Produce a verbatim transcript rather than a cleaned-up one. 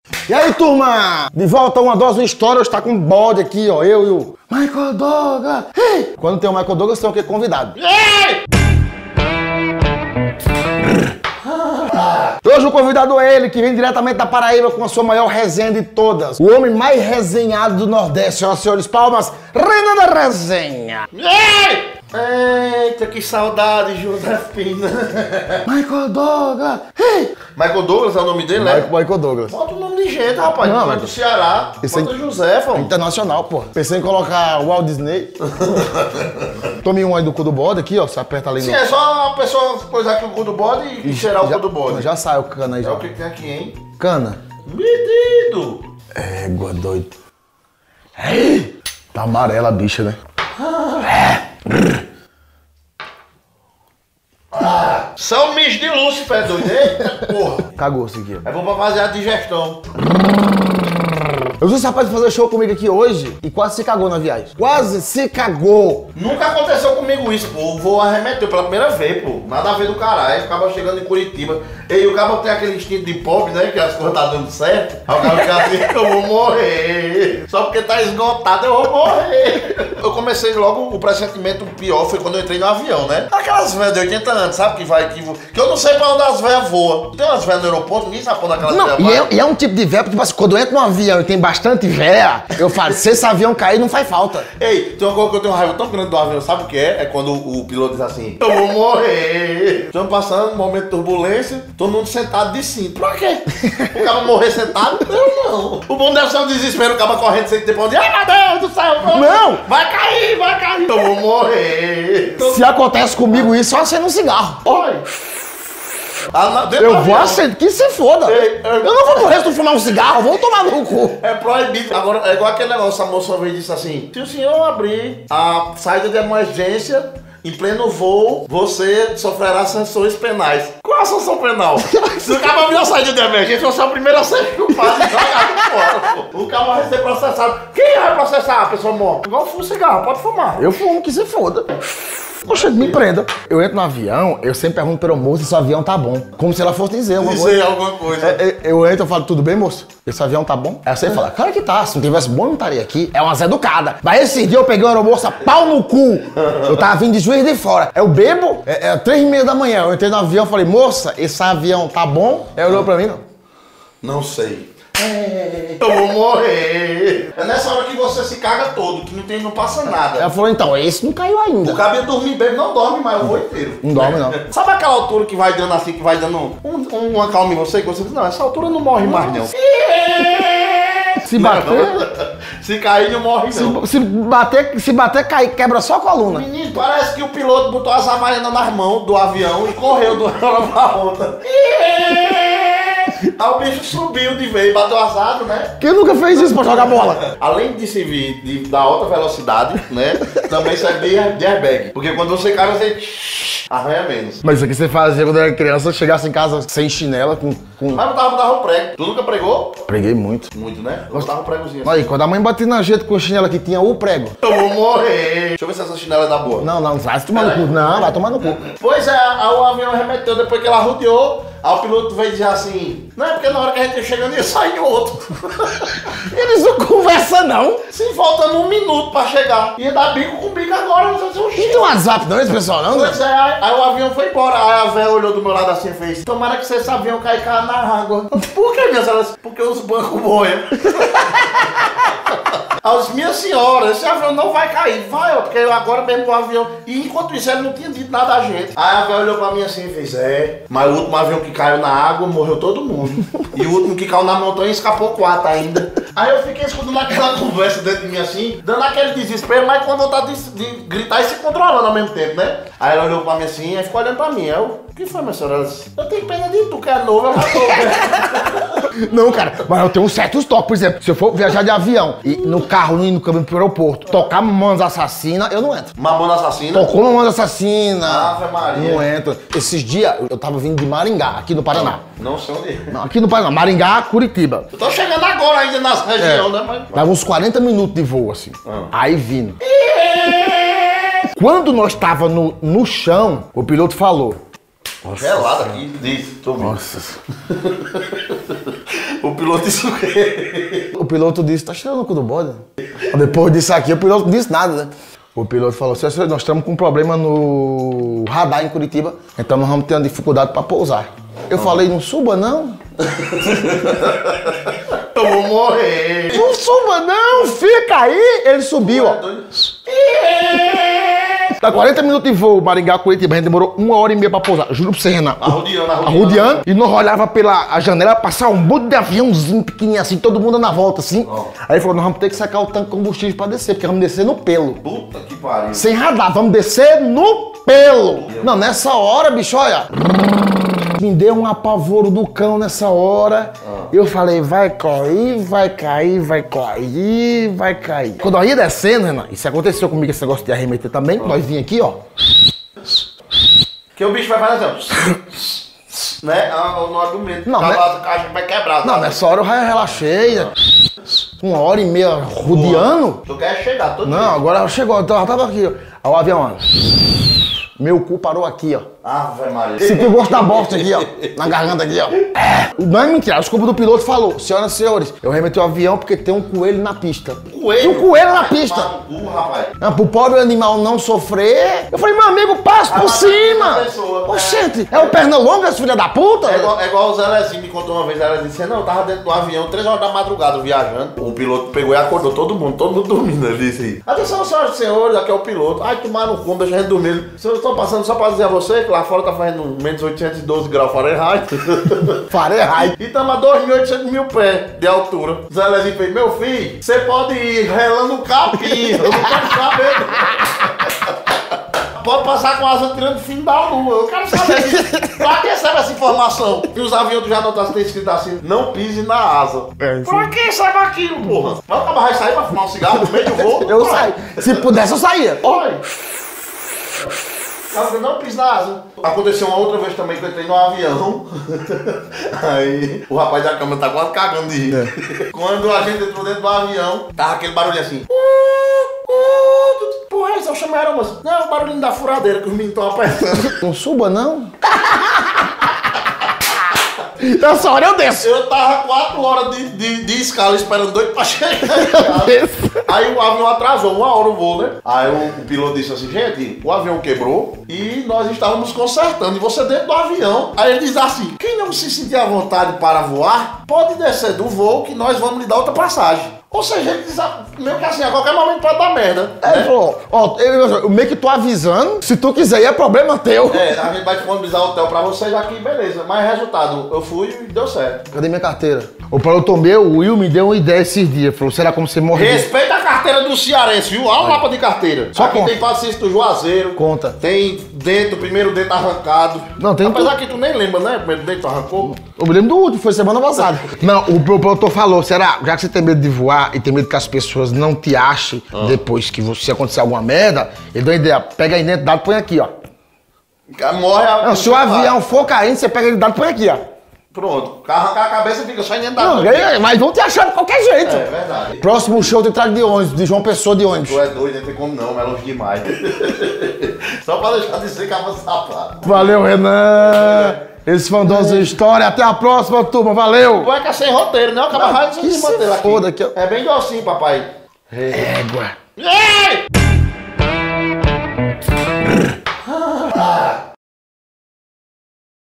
E aí, turma? De volta a uma dose de história, está com um bode aqui, ó. Eu e o Michael Douglas. Hey! Quando tem o Michael Douglas, tem o quê? Convidado. Hey! Hoje o convidado é ele, que vem diretamente da Paraíba com a sua maior resenha de todas. O homem mais resenhado do Nordeste, senhoras e senhores, palmas, Renan da Resenha. Ei! Eita, que saudade, Josefina. Michael Douglas. Hey! Michael Douglas é o nome dele, né? Michael Douglas. Bota o nome de gente, rapaz. Não, Não, é mas- do Ceará. Esse Bota aí- Josefa. Internacional, pô. Pensei em colocar o Walt Disney. Tome um aí do cu do bode aqui, ó. Você aperta ali no... Sim, é só a pessoa coisar aqui o cu do bode e cheirar o já, cu do bode. Já sai o cana aí, É já. o que tem aqui, hein? Cana. Medido. Égua, doido. Ei! Tá amarela a bicha, né? São mijo de Lúcifer, doido. Eita, porra. Cagou isso aqui, ó. É bom pra fazer a digestão. Eu vi esse rapaz fazer show comigo aqui hoje e quase se cagou na viagem. Quase se cagou. Nunca aconteceu comigo isso, pô. O voo arremeteu pela primeira vez, pô. Nada a ver do caralho. O cara chegando em Curitiba. E o cara tem aquele instinto de pobre, né? Que as coisas tá dando certo. Aí o cara fica assim, eu vou morrer. Só porque tá esgotado, eu vou morrer. Eu comecei logo, o pressentimento pior foi quando eu entrei no avião, né? Aquelas velhas de oitenta anos, sabe? Que vai, que, que eu não sei pra onde as velhas voam. Tem umas velhas no aeroporto, ninguém sabe pra onde aquelas Não, velhas e vão. é, e é um tipo de véia, tipo assim, quando eu entro num avião e tem bastante véia, eu falo, se esse avião cair, não faz falta. Ei, tem uma coisa que eu tenho raiva tão grande do avião, sabe o que é? É quando o, o piloto diz assim, eu vou morrer. Estamos passando um momento de turbulência, todo mundo sentado de cinto. Pra quê? O cara morrer sentado? Eu não. O bom deve ser um desespero, o cara correndo sem ter pra onde. Ai, meu Deus do céu. Não! Vai cair, vai cair. Eu vou morrer. Se acontece comigo isso, só acendo um cigarro. Oi. Ah, na- dentro do Eu vou avião. acender, que se foda. Ei, eu- Eu não vou morrer se tu fumar um cigarro, vou tomar no cu. É proibido. Agora, é igual aquele negócio, a moça uma vez disse assim, se o senhor abrir a saída de emergência em pleno voo, você sofrerá sanções penais. Qual é a sanção penal? Se o cara abrir a saída de emergência, você é o primeiro a ser chupado e jogado fora. O cara vai ser processado. Quem vai processar a pessoa morta? Igual fuma cigarro, pode fumar. Eu fumo, que se foda. Poxa, me prenda. Eu entro no avião, eu sempre pergunto pelo moço se o avião tá bom. Como se ela fosse dizer alguma coisa. Dizer alguma coisa. É, é, Eu entro e falo, tudo bem, moço? Esse avião tá bom? Aí você fala, claro que tá. Se não tivesse bom, eu não estaria aqui. É umas educadas. Mas esse dia eu peguei uma aeromoça pau no cu. Eu tava vindo de Juiz de Fora. Eu bebo, é, é três e meia da manhã. Eu entrei no avião e falei, moça, esse avião tá bom? Ela olhou pra mim, não. Não sei. Eu vou morrer. É nessa hora que você se caga todo, que não, tem, não passa nada. Ela falou, então, esse não caiu ainda. O cabelo dormir bem, não dorme mais o voo inteiro. Não dorme, não. Sabe aquela altura que vai dando assim, que vai dando um, um, uma calma em você, que você diz, não, essa altura não morre mais não. Se bater, Se cair, não morre não. se, se bater, se bater, cair, quebra só a coluna. Menino, parece que o piloto botou as havaianas nas mãos do avião e correu de uma hora pra outra. Aí o bicho subiu de vez, bateu asado, né? Quem nunca fez isso pra jogar bola? Além de servir de, da alta velocidade, né? Também serve de, de airbag. Porque quando você cai, você arranha menos. Mas isso aqui você fazia quando era criança, chegasse em casa sem chinela, com... com... Mas botava, botava o prego. Tu nunca pregou? Preguei muito. Muito, né? Eu botava um pregozinho assim. Aí, quando a mãe batia na gente com chinela que tinha o prego. Eu vou morrer. Deixa eu ver se essa chinela é da boa. Não, não, vai tomar no cu. Não, vai tomar no cu. Pois é, aí o avião arremeteu depois que ela rodeou. Aí o piloto veio dizer assim, não é porque na hora que a gente ia chegando ia sair outro. Eles não conversam, não. Se faltando um minuto pra chegar. Ia dar bico com bico agora, não sei se eu Não chego. tem WhatsApp não, esse pessoal, não? Pois é, aí, aí o avião foi embora. Aí a velha olhou do meu lado assim e fez, tomara que esse avião caia caia na água. Por que, minha senhora? Porque os bancos boiam. As minhas senhoras, esse avião não vai cair, vai, ó, porque agora mesmo o avião. E enquanto isso, ele não tinha dito nada a gente. Aí a velha olhou pra mim assim e fez: é, mas o último avião que caiu na água morreu todo mundo. E o último que caiu na montanha escapou quatro ainda. Aí eu fiquei escutando aquela conversa dentro de mim assim, dando aquele desespero, mas com vontade de, de gritar e se controlando ao mesmo tempo, né? Aí ela olhou pra mim assim e ficou olhando pra mim. Eu, o que foi, minha senhora? Ela disse, eu tenho pena de tu, que é novo, eu já tô velho. Não, cara, mas eu tenho um certos toques. Por exemplo, se eu for viajar de avião e no carro, no, no caminho pro aeroporto, tocar Mamonas Assassina, eu não entro. Mamona assassina. Tocou Mamonas Assassina. Ave Maria. Não entro. Esses dias, eu tava vindo de Maringá, aqui no Paraná. Não sei onde é. Não, aqui no Paraná. Maringá, Curitiba. Eu tô chegando agora ainda nas regiões, né? Mas... Dava uns quarenta minutos de voo, assim. Ah. Aí vindo. Quando nós tava no, no chão, o piloto falou: Gelado aqui, diz. Tô vendo. Nossa. O piloto disse o quê? O piloto disse, tá cheirando o cu do bode? Depois disso aqui, o piloto não disse nada, né? O piloto falou assim, nós estamos com um problema no radar em Curitiba, então nós vamos ter uma dificuldade para pousar. Eu falei, não suba não? Eu vou morrer. Não suba não, fica aí. Ele subiu, ó. Dá quarenta minutos de voo, Maringá, Curitiba, a gente demorou uma hora e meia pra pousar. Juro pra você, Renan. Arrodeando, arrodeando. Arrodeando. E nós olhava pela a janela, passar um monte de aviãozinho pequenininho assim, todo mundo na volta assim. Oh. Aí ele falou, nós vamos ter que sacar o tanque de combustível pra descer, porque vamos descer no pelo. Puta que pariu. Sem radar, vamos descer no pelo. Não, nessa hora, bicho, olha. Me deu um apavoro do cão nessa hora. Ah. Eu falei, vai cair, vai cair, vai cair, vai cair. Quando eu ia descendo, Renan, isso aconteceu comigo, esse negócio de arremeter também. Ah. Nós vinha aqui, ó. Que o bicho vai fazer assim, né? Na hora do medo. Não, né? né? A caixa vai quebrar. Tá? Não, nessa hora eu relaxei. Né? Uma hora e meia rodeando. Tu quer chegar todo Não, dia. agora chegou, eu tava aqui, ó. O avião, ó. Meu cu parou aqui, ó. Ave Maria. Senti o gosto da bosta aqui, ó. Na garganta aqui, ó. É. Não é mentira. A desculpa do piloto falou. Senhoras e senhores, eu remeti o avião porque tem um coelho na pista. Coelho? Tem um coelho na pista. Uh, rapaz. É, pro pobre animal não sofrer. Eu falei, meu amigo, passa por cima. Oxente, é o perna longa, filha da puta? É igual, é igual o Zé Lezinho me contou uma vez. Zé Lezinho disse, não, eu tava dentro do avião, três horas da madrugada, viajando. O piloto pegou e acordou todo mundo, todo mundo dormindo. Ele disse aí, atenção, senhoras e senhores, aqui é o piloto. Ai, tomar no cu, deixa a gente dormir. Eu estou passando só pra dizer a você que lá fora tá fazendo menos oitocentos e doze graus Fahrenheit. Fahrenheit. E estamos a dois mil e oitocentos mil pés de altura. Zé Lezinho fez, meu filho, você pode ir relando o capim, eu não quero saber. Pode passar com a asa tirando o fim da lua, eu quero saber disso. Pra que serve essa informação? E os aviões tu já notaste ter escrito assim, não pise na asa. É, pra que serve aquilo, porra? Mas o cara vai sair pra fumar um cigarro no meio do voo? Eu saio. Se pudesse, eu saía. Olha. Não pis na asa. Aconteceu uma outra vez também que eu entrei num avião. Aí o rapaz da câmera tá quase cagando de rir. É. Quando a gente entrou dentro do avião, tava aquele barulho assim. Porra, é isso? Eu chamei a moça. Não, é o barulhinho da furadeira que os meninos estão apertando. Não suba, não? Nessa hora eu desço. Eu tava quatro horas de, de, de escala esperando doido pra chegar. Aí o avião atrasou uma hora o voo, né? Aí o, o piloto disse assim, gente, o avião quebrou e nós estávamos consertando. E você dentro do avião. Aí ele diz assim, quem não se sentir à vontade para voar, pode descer do voo que nós vamos lhe dar outra passagem. Ou seja, ele diz, meio que assim, a qualquer momento pode dar merda. É, ele falou, ó, eu, eu meio que tô avisando, se tu quiser ir é problema teu. É, a gente vai disponibilizar o hotel pra vocês aqui, beleza. Mas resultado, eu fui e deu certo. Cadê minha carteira? O piloto meu, o Will, me deu uma ideia esses dias. Falou, será como você morre? Respeita a carteira do cearense, viu? Olha o mapa de carteira. Só aqui conta. tem paciência do Juazeiro. Conta. Tem dentro, primeiro dente arrancado. Não, tem Apesar tudo. que tu nem lembra, né? O primeiro dente tu arrancou. Eu me lembro do último, foi semana passada. Não, o piloto falou, será, já que você tem medo de voar e tem medo que as pessoas não te achem ah. depois que você acontecer alguma merda, ele deu uma ideia, pega a identidade e põe aqui, ó. Morre a... Não, se o avião for caindo, você pega a identidade e põe aqui, ó. Pronto, arrancar a cabeça fica só identidade. Não, é, mas vão te achar de qualquer jeito. É verdade. Próximo show tem trago de ônibus, de João Pessoa de ônibus. Tu é doido, não tem como não, mas é longe demais. Só pra deixar de ser cabo sapato. Valeu, Renan. Esse foi o Doze História. Até a próxima, turma. Valeu. Tu é que é sem roteiro, não? Acaba raiva sem se roteiro aqui. Foda aqui, ó. É bem grossinho, papai. Égua. Ei! Ah.